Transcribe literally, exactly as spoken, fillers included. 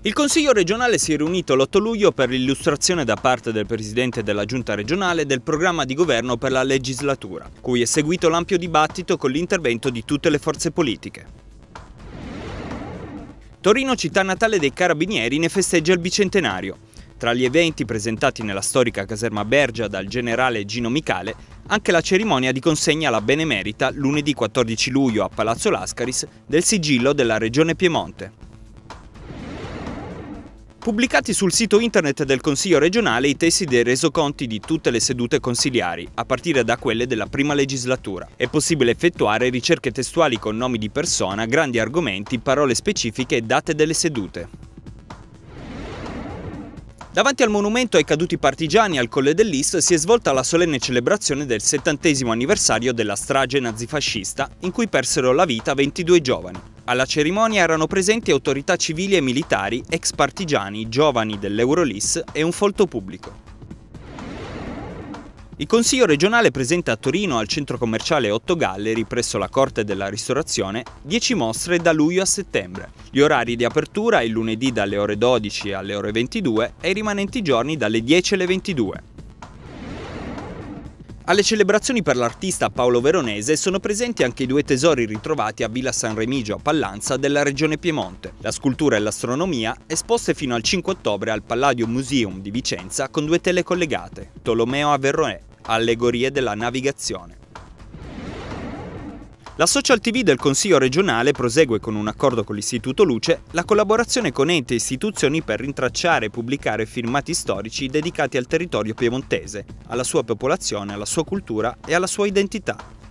Il Consiglio regionale si è riunito l'otto luglio per l'illustrazione da parte del Presidente della Giunta regionale del programma di governo per la legislatura, cui è seguito l'ampio dibattito con l'intervento di tutte le forze politiche. Torino, città natale dei Carabinieri, ne festeggia il bicentenario. Tra gli eventi presentati nella storica caserma Bergia dal generale Gino Micale, anche la cerimonia di consegna alla Benemerita lunedì quattordici luglio a Palazzo Lascaris del sigillo della Regione Piemonte. Pubblicati sul sito internet del Consiglio regionale i testi dei resoconti di tutte le sedute consiliari, a partire da quelle della prima legislatura. È possibile effettuare ricerche testuali con nomi di persona, grandi argomenti, parole specifiche e date delle sedute. Davanti al monumento ai caduti partigiani al Colle dell'Ist si è svolta la solenne celebrazione del settantesimo anniversario della strage nazifascista, in cui persero la vita ventidue giovani. Alla cerimonia erano presenti autorità civili e militari, ex partigiani, giovani dell'Eurolis e un folto pubblico. Il Consiglio regionale presenta a Torino, al centro commerciale Otto Gallery, presso la Corte della Ristorazione, dieci mostre da luglio a settembre. Gli orari di apertura il lunedì dalle ore dodici alle ore ventidue e i rimanenti giorni dalle dieci alle ventidue. Alle celebrazioni per l'artista Paolo Veronese sono presenti anche i due tesori ritrovati a Villa San Remigio a Pallanza della regione Piemonte, la scultura e l'astronomia, esposte fino al cinque ottobre al Palladio Museum di Vicenza con due tele collegate, Tolomeo Averroè, allegorie della navigazione. La Social T V del Consiglio regionale prosegue con un accordo con l'Istituto Luce la collaborazione con enti e istituzioni per rintracciare e pubblicare filmati storici dedicati al territorio piemontese, alla sua popolazione, alla sua cultura e alla sua identità.